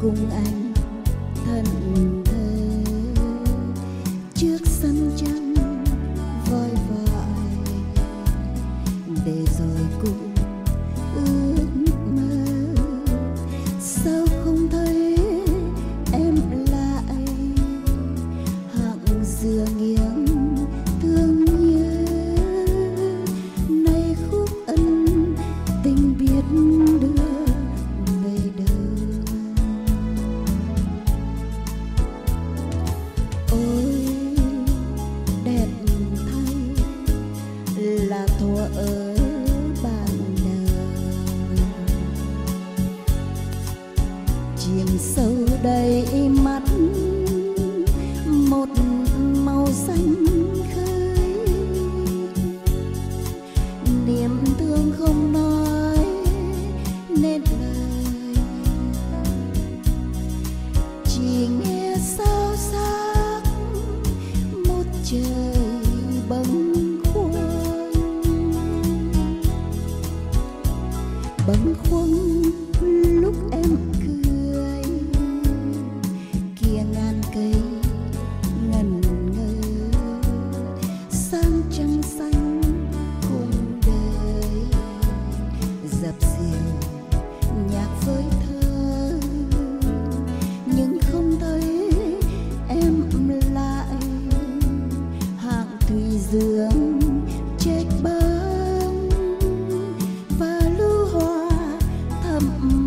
cùng anh thân thề trước sân trăng voi vợi, để rồi cùng ước mơ. Sao không thấy em lại hạng dừa nghiêng thương nhớ, nay khúc ân tình biết đưa về đâu. Ôi đẹp thay là thuở ở ban đầu, chìm sâu đầy mắt một màu xanh khơi, niềm thương không nói nên lời, chỉ nghe sao sắc một trời bâng khuâng lúc em cười, kia ngàn cây ngần ngơ sang trăng xanh cùng đời, dập dìu nhạc với thơ, nhưng không thấy em lại hạng thủy dương chết bóng và lưu hoa thầm